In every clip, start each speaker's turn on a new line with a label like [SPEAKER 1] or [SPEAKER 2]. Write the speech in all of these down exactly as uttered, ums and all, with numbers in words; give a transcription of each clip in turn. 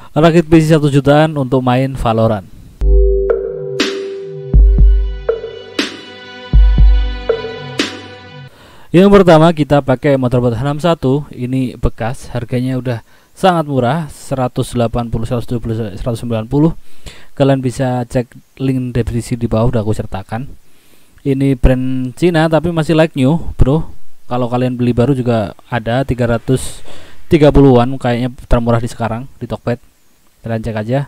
[SPEAKER 1] Rakit P C satu jutaan untuk main Valorant. Yang pertama kita pakai motherboard H enam satu. Ini bekas, harganya udah sangat murah, seratus delapan puluh, seratus dua puluh, seratus sembilan puluh. Kalian bisa cek link deskripsi di bawah, udah aku sertakan. Ini brand Cina tapi masih like new, bro. Kalau kalian beli baru juga ada tiga ratus tiga puluhan, kayaknya termurah di sekarang di Tokped. Kalian cek aja.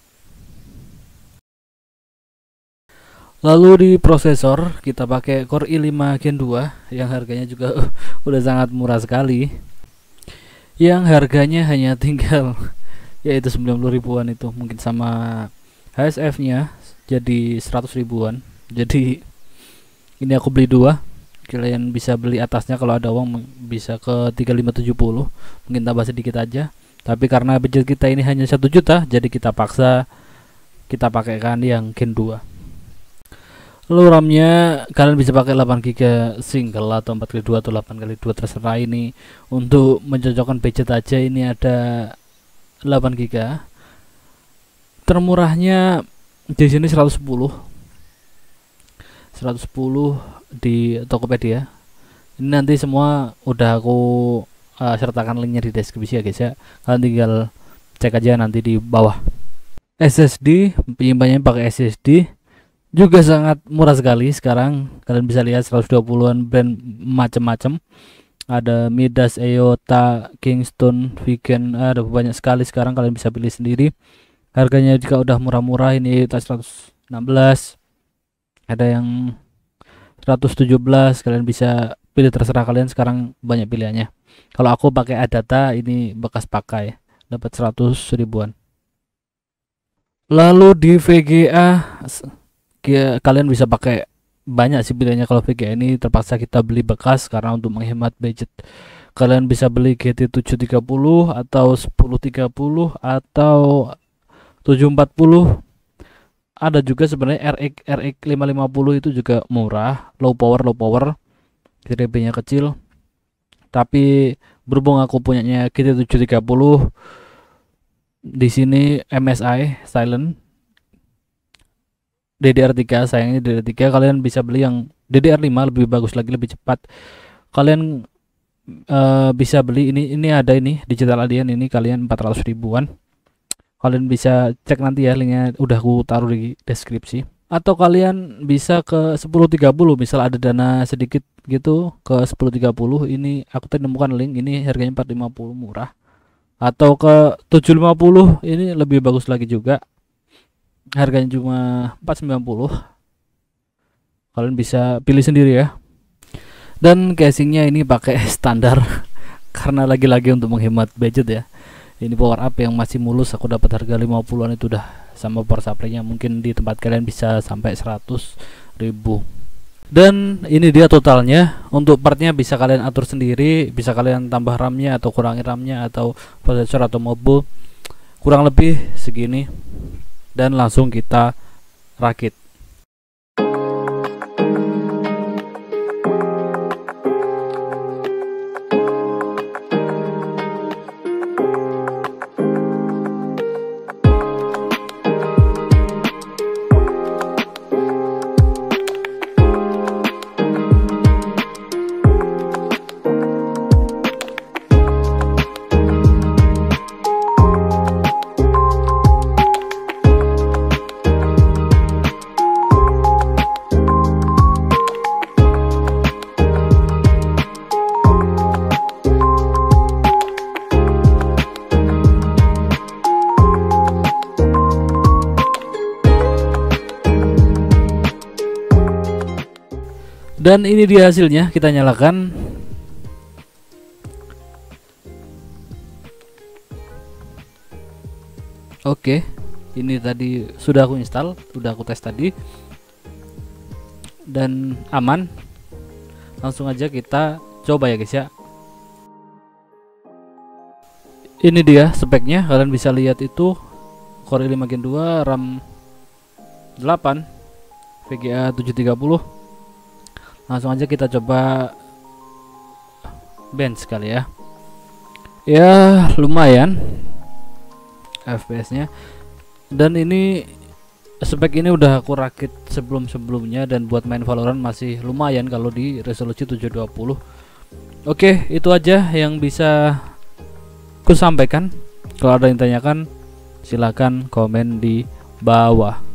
[SPEAKER 1] Lalu di prosesor kita pakai Core i lima Gen dua yang harganya juga uh, udah sangat murah sekali. Yang harganya hanya tinggal yaitu sembilan puluh ribuan, itu mungkin sama H S F-nya jadi seratus ribuan. Jadi ini aku beli dua. Kalian bisa beli atasnya kalau ada uang, bisa ke tiga ribu lima ratus tujuh puluh, mungkin tambah sedikit aja. Tapi karena budget kita ini hanya satu juta, jadi kita paksa kita pakaikan yang Gen dua. Lalu RAM-nya kalian bisa pakai delapan giga single atau empat kali dua atau delapan kali dua, terserah. Ini untuk mencocokkan budget aja, ini ada delapan giga. Termurahnya di sini seratus sepuluh di Tokopedia. Ini nanti semua udah aku uh, sertakan linknya di deskripsi ya guys ya. Kalian tinggal cek aja nanti di bawah. S S D penyimpanannya pakai S S D juga sangat murah sekali sekarang. Kalian bisa lihat seratus dua puluhan, brand macam-macam. Ada Midas, E O T A, Kingston, Vegan, ada banyak sekali sekarang, kalian bisa pilih sendiri. Harganya juga udah murah-murah. Ini seratus enam belas, ada yang seratus tujuh belas, kalian bisa pilih, terserah kalian, sekarang banyak pilihannya. Kalau aku pakai Adata, ini bekas pakai, dapat seratus ribuan. Lalu di V G A kalian bisa pakai banyak sih pilihannya. Kalau V G A ini terpaksa kita beli bekas karena untuk menghemat budget. Kalian bisa beli G T tujuh tiga puluh atau sepuluh tiga puluh atau tujuh empat puluh. Ada juga sebenarnya R X R X lima lima puluh, itu juga murah, low power low power, G T B-nya kecil. Tapi berhubung aku punyanya G T tujuh tiga puluh, di sini M S I silent, D D R tiga, sayangnya D D R tiga. Kalian bisa beli yang D D R lima, lebih bagus lagi, lebih cepat. Kalian uh, bisa beli ini, ini ada ini Digital Alien, ini kalian empat ratus ribuan. Kalian bisa cek nanti ya, linknya udah aku taruh di deskripsi. Atau kalian bisa ke sepuluh tiga puluh, misal ada dana sedikit gitu, ke sepuluh tiga puluh. Ini aku tadi nemukan link, ini harganya empat ratus lima puluh, murah. Atau ke tujuh lima puluh, ini lebih bagus lagi juga, harganya cuma empat ratus sembilan puluh. Kalian bisa pilih sendiri ya. Dan casingnya ini pakai standar karena lagi-lagi untuk menghemat budget ya. Ini power up yang masih mulus, aku dapat harga lima puluhan, itu udah sama power supply-nya. Mungkin di tempat kalian bisa sampai seratus ribu. Dan ini dia totalnya. Untuk partnya bisa kalian atur sendiri, bisa kalian tambah RAM-nya atau kurangi RAM-nya atau prosesor atau mobile. Kurang lebih segini. Dan langsung kita rakit. Dan ini dia hasilnya, kita nyalakan. Oke, ini tadi sudah aku install, sudah aku tes tadi, dan aman. Langsung aja kita coba ya guys ya. Ini dia speknya, kalian bisa lihat itu Core i lima Gen dua, RAM delapan, V G A tujuh tiga puluh. Langsung aja kita coba bench kali ya. Ya lumayan, F P S-nya. Dan ini spek ini udah aku rakit sebelum-sebelumnya, dan buat main Valorant masih lumayan kalau di resolusi tujuh dua puluh. Oke, itu aja yang bisa ku sampaikan. Kalau ada yang tanyakan, silakan komen di bawah.